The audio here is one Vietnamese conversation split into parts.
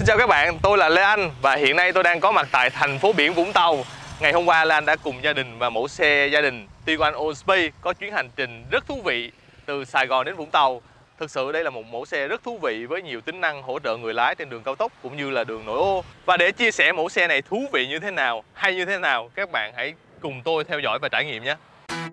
Xin chào các bạn, tôi là Lê Anh và hiện nay tôi đang có mặt tại thành phố biển Vũng Tàu. Ngày hôm qua Lê Anh đã cùng gia đình và mẫu xe gia đình Tiguan Allspace có chuyến hành trình rất thú vị từ Sài Gòn đến Vũng Tàu. Thực sự đây là một mẫu xe rất thú vị với nhiều tính năng hỗ trợ người lái trên đường cao tốc cũng như là đường nội ô. Và để chia sẻ mẫu xe này thú vị như thế nào, hay như thế nào, các bạn hãy cùng tôi theo dõi và trải nghiệm nhé.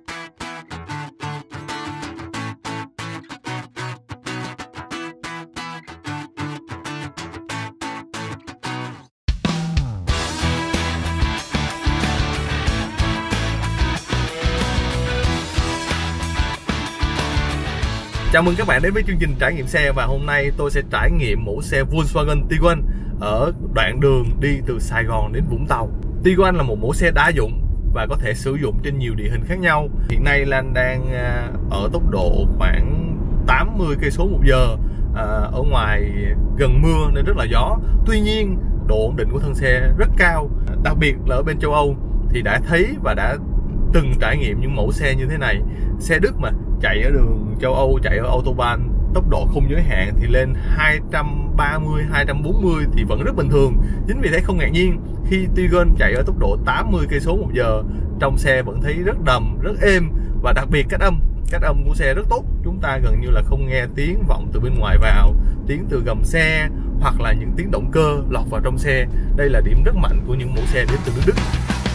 Chào mừng các bạn đến với chương trình trải nghiệm xe và hôm nay tôi sẽ trải nghiệm mẫu xe Volkswagen Tiguan ở đoạn đường đi từ Sài Gòn đến Vũng Tàu. Tiguan là một mẫu xe đa dụng và có thể sử dụng trên nhiều địa hình khác nhau. Hiện nay Lan đang ở tốc độ khoảng 80 cây số một giờ, ở ngoài gần mưa nên rất là gió. Tuy nhiên độ ổn định của thân xe rất cao, đặc biệt là ở bên châu Âu thì đã thấy và đã từng trải nghiệm những mẫu xe như thế này. Xe Đức mà chạy ở đường châu Âu, chạy ở autobahn tốc độ không giới hạn thì lên 230, 240 thì vẫn rất bình thường. Chính vì thế không ngạc nhiên khi Tiguan chạy ở tốc độ 80 cây số một giờ, trong xe vẫn thấy rất đầm, rất êm và đặc biệt cách âm của xe rất tốt. Chúng ta gần như là không nghe tiếng vọng từ bên ngoài vào, tiếng từ gầm xe hoặc là những tiếng động cơ lọt vào trong xe. Đây là điểm rất mạnh của những mẫu xe đến từ nước Đức.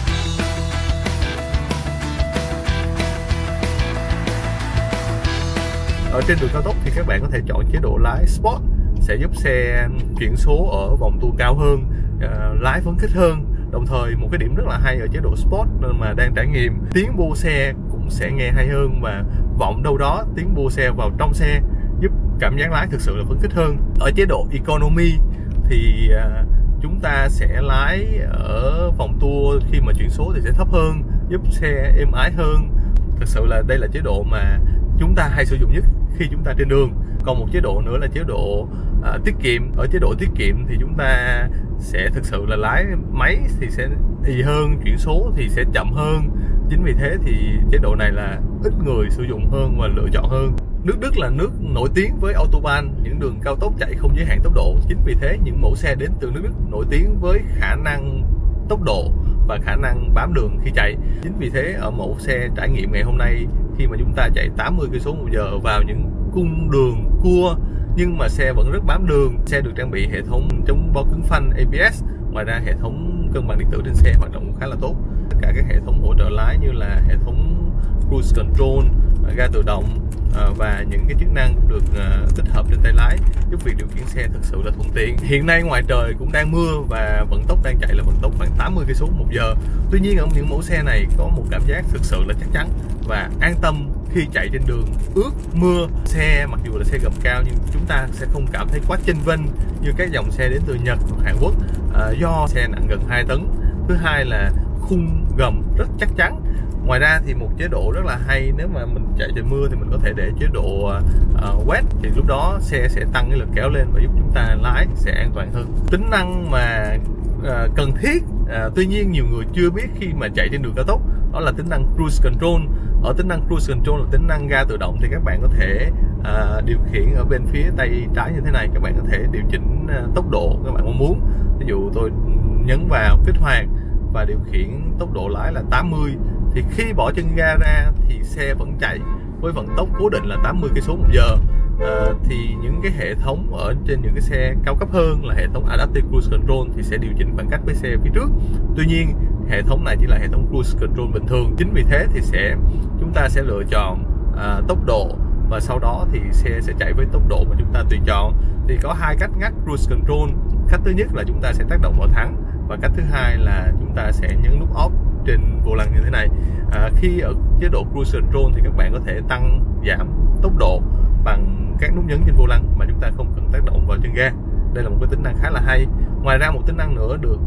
Ở trên đường cao tốc thì các bạn có thể chọn chế độ lái Sport, sẽ giúp xe chuyển số ở vòng tua cao hơn, lái phấn khích hơn. Đồng thời một cái điểm rất là hay ở chế độ Sport mà đang trải nghiệm, tiếng bô xe cũng sẽ nghe hay hơn và vọng đâu đó tiếng bô xe vào trong xe, giúp cảm giác lái thực sự là phấn khích hơn. Ở chế độ Economy thì chúng ta sẽ lái ở vòng tua khi mà chuyển số thì sẽ thấp hơn, giúp xe êm ái hơn. Thực sự là đây là chế độ mà chúng ta hay sử dụng nhất khi chúng ta trên đường. Còn một chế độ nữa là chế độ tiết kiệm. Ở chế độ tiết kiệm thì chúng ta sẽ thực sự là lái máy thì sẽ ì hơn, chuyển số thì sẽ chậm hơn. Chính vì thế thì chế độ này là ít người sử dụng hơn và lựa chọn hơn. Nước Đức là nước nổi tiếng với autobahn, những đường cao tốc chạy không giới hạn tốc độ. Chính vì thế những mẫu xe đến từ nước Đức nổi tiếng với khả năng tốc độ và khả năng bám đường khi chạy. Chính vì thế ở mẫu xe trải nghiệm ngày hôm nay, khi mà chúng ta chạy 80 cây số một giờ vào những cung đường cua nhưng mà xe vẫn rất bám đường. Xe được trang bị hệ thống chống bó cứng phanh ABS. Ngoài ra hệ thống cân bằng điện tử trên xe hoạt động khá là tốt. Tất cả các hệ thống hỗ trợ lái như là hệ thống cruise control, ga tự động và những cái chức năng cũng được tích hợp trên tay lái, giúp việc điều khiển xe thực sự là thuận tiện. Hiện nay ngoài trời cũng đang mưa và vận tốc đang chạy là vận tốc khoảng 80 cây số một giờ. Tuy nhiên ở những mẫu xe này có một cảm giác thực sự là chắc chắn và an tâm khi chạy trên đường ướt mưa. Xe mặc dù là xe gầm cao nhưng chúng ta sẽ không cảm thấy quá chênh vênh như các dòng xe đến từ Nhật hoặc Hàn Quốc, do xe nặng gần 2 tấn. Thứ hai là khung gầm rất chắc chắn. Ngoài ra thì một chế độ rất là hay, nếu mà mình chạy trời mưa thì mình có thể để chế độ wet, thì lúc đó xe sẽ tăng cái lực kéo lên và giúp chúng ta lái sẽ an toàn hơn. Tính năng mà cần thiết, tuy nhiên nhiều người chưa biết khi mà chạy trên đường cao tốc, đó là tính năng cruise control. Ở tính năng cruise control là tính năng ga tự động thì các bạn có thể điều khiển ở bên phía tay trái như thế này. Các bạn có thể điều chỉnh tốc độ các bạn mong muốn. Ví dụ tôi nhấn vào kích hoạt và điều khiển tốc độ lái là 80 thì khi bỏ chân ga ra thì xe vẫn chạy với vận tốc cố định là 80 cây số một giờ. Thì những cái hệ thống ở trên những cái xe cao cấp hơn là hệ thống Adaptive Cruise Control thì sẽ điều chỉnh khoảng cách với xe phía trước. Tuy nhiên hệ thống này chỉ là hệ thống Cruise Control bình thường. Chính vì thế thì chúng ta sẽ lựa chọn tốc độ và sau đó thì xe sẽ chạy với tốc độ mà chúng ta tùy chọn. Thì có hai cách ngắt Cruise Control. Cách thứ nhất là chúng ta sẽ tác động vào thắng và cách thứ hai là chúng ta sẽ nhấn nút off trên vô lăng như thế này. Khi ở chế độ Cruise Control thì các bạn có thể tăng giảm tốc độ bằng các nút nhấn trên vô lăng mà chúng ta không cần tác động vào chân ga. Đây là một cái tính năng khá là hay. Ngoài ra một tính năng nữa được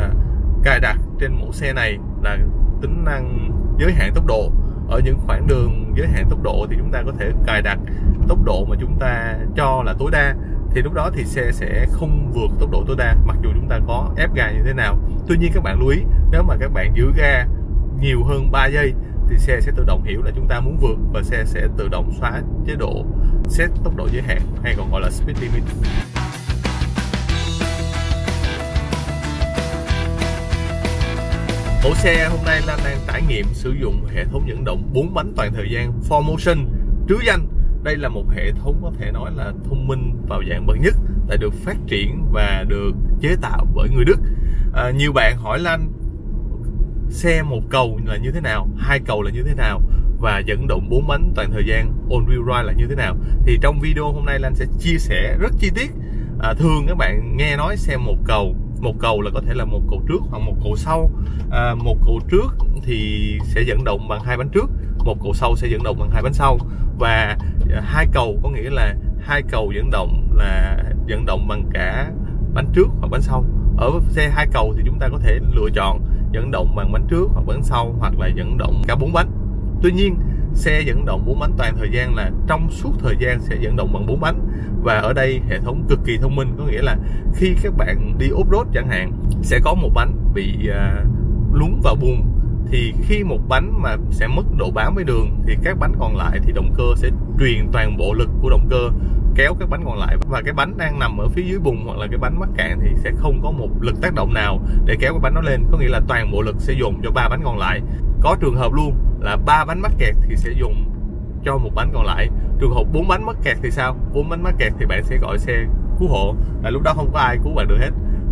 cài đặt trên mẫu xe này là tính năng giới hạn tốc độ. Ở những khoảng đường giới hạn tốc độ thì chúng ta có thể cài đặt tốc độ mà chúng ta cho là tối đa, thì lúc đó thì xe sẽ không vượt tốc độ tối đa mặc dù chúng ta có ép ga như thế nào. Tuy nhiên các bạn lưu ý, nếu mà các bạn giữ ga nhiều hơn 3 giây thì xe sẽ tự động hiểu là chúng ta muốn vượt và xe sẽ tự động xóa chế độ set tốc độ giới hạn hay còn gọi là speed limit. Mẫu xe hôm nay Lan đang trải nghiệm sử dụng hệ thống dẫn động 4 bánh toàn thời gian 4Motion trứ danh. Đây là một hệ thống có thể nói là thông minh vào dạng bậc nhất, đã được phát triển và được chế tạo bởi người Đức. Nhiều bạn hỏi Lan xe một cầu là như thế nào, hai cầu là như thế nào và dẫn động 4 bánh toàn thời gian all-wheel drive là như thế nào. Thì trong video hôm nay Lan sẽ chia sẻ rất chi tiết. Thường các bạn nghe nói xe một cầu là có thể là một cầu trước hoặc một cầu sau. Một cầu trước thì sẽ dẫn động bằng hai bánh trước, một cầu sau sẽ dẫn động bằng hai bánh sau, và hai cầu có nghĩa là hai cầu dẫn động là dẫn động bằng cả bánh trước hoặc bánh sau. Ở xe hai cầu thì chúng ta có thể lựa chọn dẫn động bằng bánh trước hoặc bánh sau, hoặc là dẫn động cả 4 bánh. Tuy nhiên xe dẫn động 4 bánh toàn thời gian là trong suốt thời gian sẽ dẫn động bằng 4 bánh. Và ở đây hệ thống cực kỳ thông minh, có nghĩa là khi các bạn đi off-road chẳng hạn, sẽ có một bánh bị lún vào bùn, thì khi một bánh mà sẽ mất độ bám với đường thì các bánh còn lại thì động cơ sẽ truyền toàn bộ lực của động cơ kéo các bánh còn lại, và cái bánh đang nằm ở phía dưới bùn hoặc là cái bánh mắc cạn thì sẽ không có một lực tác động nào để kéo cái bánh nó lên, có nghĩa là toàn bộ lực sẽ dồn cho 3 bánh còn lại. Có trường hợp luôn là 3 bánh mắc kẹt thì sẽ dùng cho một bánh còn lại. Trường hợp 4 bánh mắc kẹt thì sao? 4 bánh mắc kẹt thì bạn sẽ gọi xe cứu hộ, là lúc đó không có ai cứu bạn được hết.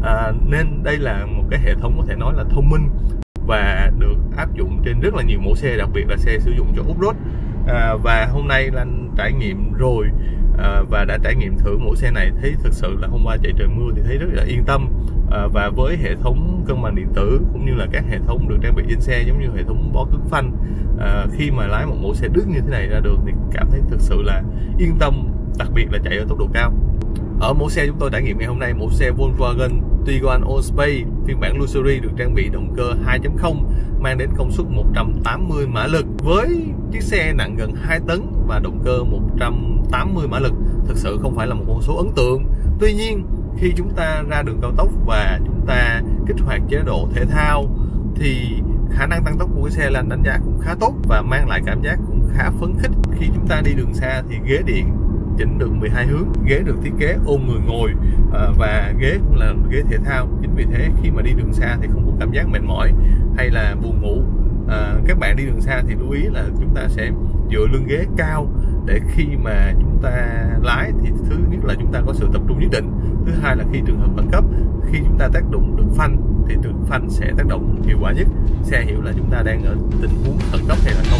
Nên đây là một cái hệ thống có thể nói là thông minh và được áp dụng trên rất là nhiều mẫu xe, đặc biệt là xe sử dụng cho off-road. Và hôm nay Lan trải nghiệm rồi và đã trải nghiệm thử mẫu xe này, thấy thực sự là hôm qua chạy trời mưa thì thấy rất là yên tâm. Và với hệ thống cân bằng điện tử cũng như là các hệ thống được trang bị trên xe, giống như hệ thống bó cứng phanh, khi mà lái một mẫu xe Đức như thế này ra đường thì cảm thấy thực sự là yên tâm, đặc biệt là chạy ở tốc độ cao. Ở mẫu xe chúng tôi trải nghiệm ngày hôm nay, mẫu xe Volkswagen Tiguan Allspace phiên bản Luxury được trang bị động cơ 2.0 mang đến công suất 180 mã lực với chiếc xe nặng gần 2 tấn và động cơ 180 mã lực. Thực sự không phải là một con số ấn tượng. Tuy nhiên khi chúng ta ra đường cao tốc và chúng ta kích hoạt chế độ thể thao thì khả năng tăng tốc của cái xe Lan đánh giá cũng khá tốt và mang lại cảm giác cũng khá phấn khích. Khi chúng ta đi đường xa thì ghế điện chỉnh được 12 hướng, ghế được thiết kế ôm người ngồi và ghế cũng là ghế thể thao. Chính vì thế khi mà đi đường xa thì không có cảm giác mệt mỏi hay là buồn ngủ. Các bạn đi đường xa thì lưu ý là chúng ta sẽ dựa lưng ghế cao để khi mà chúng ta lái thì thứ nhất là chúng ta có sự tập trung nhất định, thứ hai là khi trường hợp khẩn cấp, khi chúng ta tác động được phanh thì từ phanh sẽ tác động hiệu quả nhất, xe hiểu là chúng ta đang ở tình huống khẩn cấp hay là không.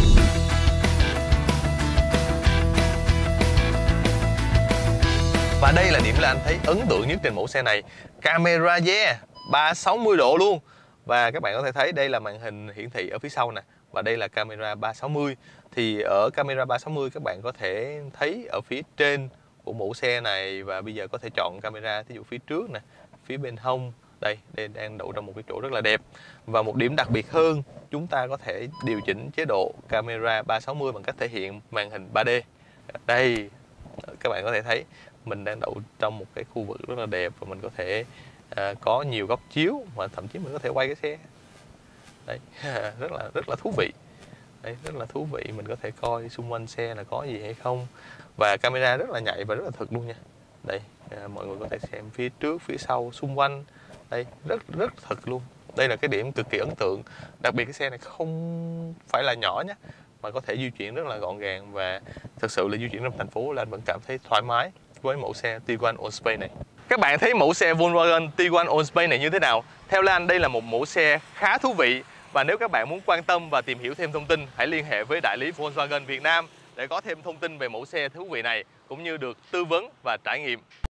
Và đây là điểm là anh thấy ấn tượng nhất trên mẫu xe này, camera 360 độ luôn. Và các bạn có thể thấy đây là màn hình hiển thị ở phía sau nè, và đây là camera 360. Thì ở camera 360 các bạn có thể thấy ở phía trên của mẫu xe này, và bây giờ có thể chọn camera thí dụ phía trước nè, phía bên hông. Đây đang đậu trong một cái chỗ rất là đẹp. Và một điểm đặc biệt hơn, chúng ta có thể điều chỉnh chế độ camera 360 bằng cách thể hiện màn hình 3D. Đây các bạn có thể thấy mình đang đậu trong một cái khu vực rất là đẹp, và mình có thể có nhiều góc chiếu, mà thậm chí mình có thể quay cái xe. Đấy, rất là thú vị. Đấy, rất là thú vị, mình có thể coi xung quanh xe là có gì hay không. Và camera rất là nhạy và rất là thực luôn nha. Đây, mọi người có thể xem phía trước, phía sau, xung quanh. Đây, rất thực luôn. Đây là cái điểm cực kỳ ấn tượng. Đặc biệt cái xe này không phải là nhỏ nhé, mà có thể di chuyển rất là gọn gàng, và thực sự là di chuyển trong thành phố là anh vẫn cảm thấy thoải mái với mẫu xe Tiguan Allspace này. Các bạn thấy mẫu xe Volkswagen Tiguan Allspace này như thế nào? Theo Lan, đây là một mẫu xe khá thú vị, và nếu các bạn muốn quan tâm và tìm hiểu thêm thông tin, hãy liên hệ với đại lý Volkswagen Việt Nam để có thêm thông tin về mẫu xe thú vị này, cũng như được tư vấn và trải nghiệm.